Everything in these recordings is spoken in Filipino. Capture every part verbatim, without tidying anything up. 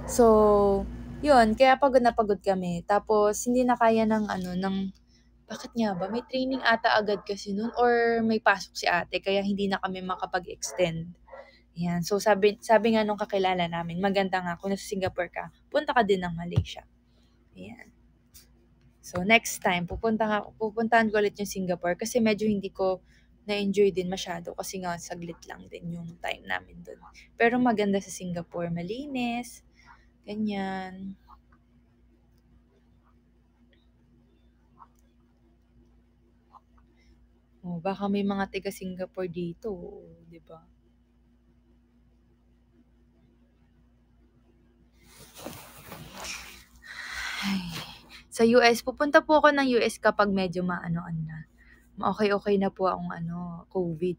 So, yun, kaya pagod na pagod kami. Tapos, hindi na kaya ng ano, ng, bakit nga ba? May training ata agad kasi nun or may pasok si ate, kaya hindi na kami makapag-extend. Yan. So, sabi, sabi nga nung kakilala namin, maganda nga kung nasa Singapore ka, punta ka din ng Malaysia. Ayan. So, next time, pupunta nga, pupuntahan ko ulit yung Singapore kasi medyo hindi ko na-enjoy din masyado kasi nga saglit lang din yung time namin doon. Pero maganda sa Singapore, malinis, ganyan. Oh, baka may mga taga Singapore dito, di ba? Ay, sa U S, pupunta po ako ng U S kapag medyo maano-ano na. Okay-okay na po akong ano, COVID.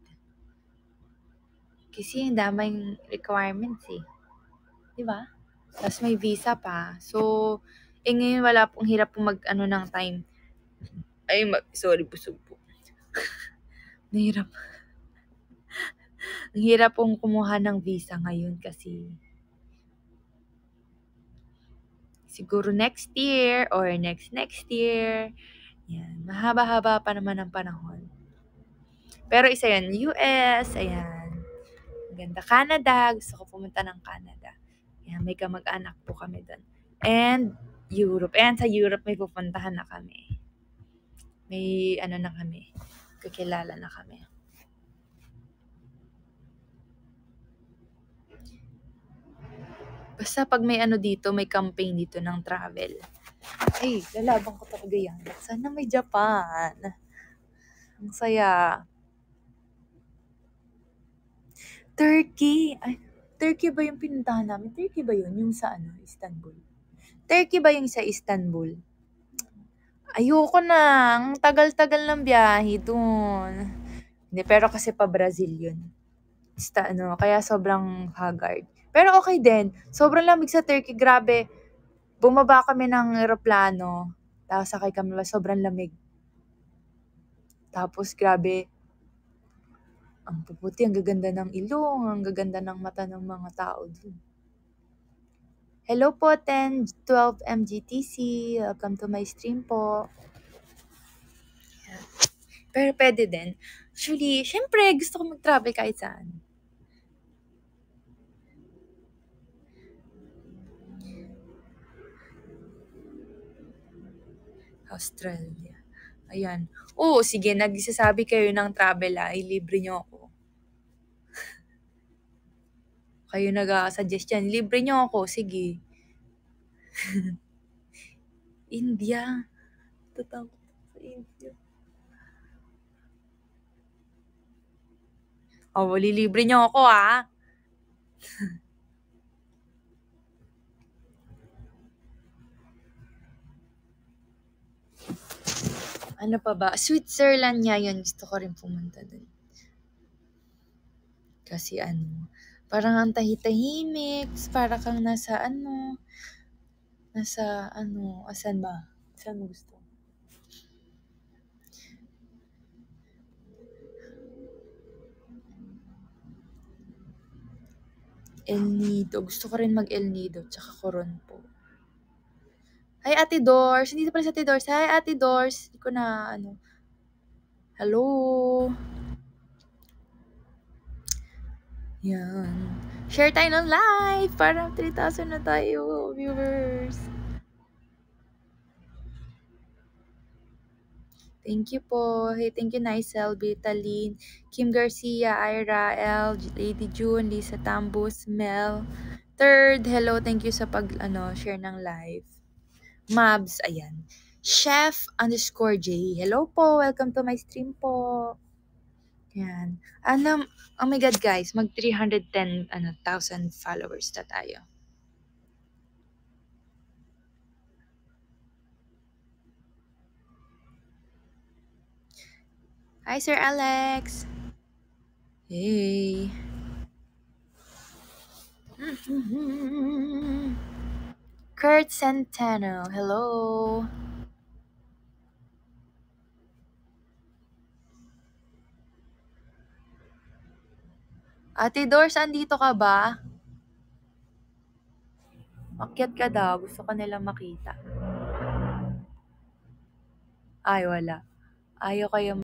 Kasi ang daming requirements eh. Di ba? Tapos may visa pa. So, eh ngayon wala pong hirap pong mag ano ng time. Ay, mag, sorry, busog po. Nahirap. Ang hirap pong kumuha ng visa ngayon kasi siguro next year or next next year. Yan. Mahaba-haba pa naman ang panahon. Pero isa yan, U S, ayan. Maganda. Canada. Gusto ko pumunta ng Canada. Yan, may kamag-anak po kami doon. And Europe. And sa Europe may pupuntahan na kami. May ano na kami. Kakilala na kami. Basta pag may ano dito, may campaign dito ng travel. Ay, lalaban ko talaga yan. Sana may Japan. Ang saya. Turkey. Ay, Turkey ba yung pinuntahan namin? Turkey ba yun? Yung sa ano, Istanbul? Turkey ba yung sa Istanbul? Ayoko na. Ang tagal-tagal ng biyahe dun. Hindi, pero kasi pa Brazil yun. Basta ano, kaya sobrang haggard. Pero okay din. Sobrang lamig sa Turkey. Grabe. Bumaba kami ng eroplano. Tapos sakay kami. Sobrang lamig. Tapos grabe. Ang puputi. Ang gaganda ng ilong. Ang gaganda ng mata ng mga tao dun. Hello po, ten twelve M G T C. Welcome to my stream po. Yeah. Pero pwede din. Actually, syempre, gusto ko mag-travel kahit saan. Australia. Ayan. Oo, sige, nagsasabi kayo ng travel ah, ilibre nyo ako. Kayo nag-suggest yan, libre nyo ako, sige. India. Tatakot sa India. Oh, lilibre nyo ako ah. Ano pa ba? Switzerland nga yun. Gusto ko rin pumunta dun. Kasi ano, parang ang tahitahimik. Para kang nasa ano, nasa ano, asan ba? Saan mo gusto? El Nido. Gusto ko rin mag El Nido. Tsaka Coron po. Hi, Ate Doors. Hindi pala sa Ate Doors. Hi, Ate Doors. Hindi ko na, ano. Hello. Yan. Share tayo ng live. Parang three thousand na tayo, viewers. Thank you po. Hey, thank you, Nicel, Vitalin, Kim Garcia, Ira, L, Lady June, Lisa Tambus, Mel. Third, hello, thank you sa pag, ano, share ng live. Mabs, ayan. Chef underscore J. Hello po, welcome to my stream po. Yan. Ano, oh my God guys, mag three hundred ten ano, thousand followers na tayo. Hi, Sir Alex. Hey. Kurt Centeno, hello. Ate Doors, andito ka ba? Akyat ka daw, gusto ka nilang makita. Ay, wala. Ayaw kayo